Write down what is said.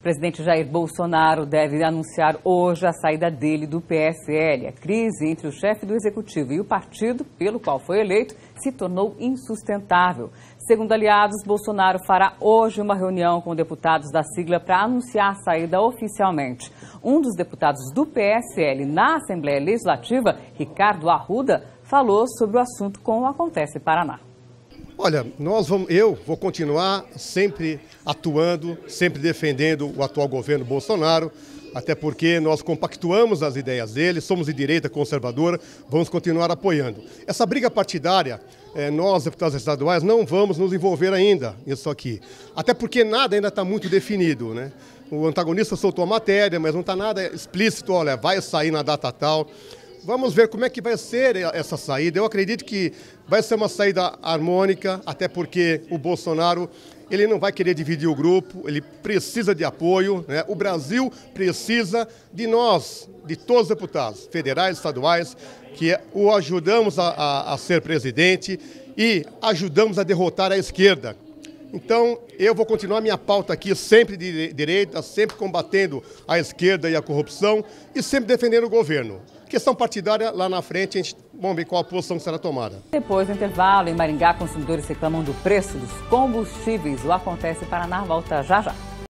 O presidente Jair Bolsonaro deve anunciar hoje a saída dele do PSL. A crise entre o chefe do executivo e o partido pelo qual foi eleito se tornou insustentável. Segundo aliados, Bolsonaro fará hoje uma reunião com deputados da sigla para anunciar a saída oficialmente. Um dos deputados do PSL na Assembleia Legislativa, Ricardo Arruda, falou sobre o assunto com o Acontece Paraná. Olha, eu vou continuar sempre atuando, sempre defendendo o atual governo Bolsonaro, até porque nós compactuamos as ideias dele, somos de direita conservadora, vamos continuar apoiando. Essa briga partidária, nós, deputados estaduais, não vamos nos envolver ainda nisso aqui, até porque nada ainda está muito definido, né? O antagonista soltou a matéria, mas não está nada explícito, olha, vai sair na data tal. Vamos ver como é que vai ser essa saída. Eu acredito que vai ser uma saída harmônica, até porque o Bolsonaro ele não vai querer dividir o grupo, ele precisa de apoio, né? O Brasil precisa de nós, de todos os deputados, federais, estaduais, que o ajudamos a ser presidente e ajudamos a derrotar a esquerda. Então, eu vou continuar minha pauta aqui, sempre de direita, sempre combatendo a esquerda e a corrupção e sempre defendendo o governo. Questão partidária, lá na frente, a gente vamos ver qual a posição será tomada. Depois do intervalo, em Maringá, consumidores reclamam do preço dos combustíveis. O Acontece Paraná volta já já.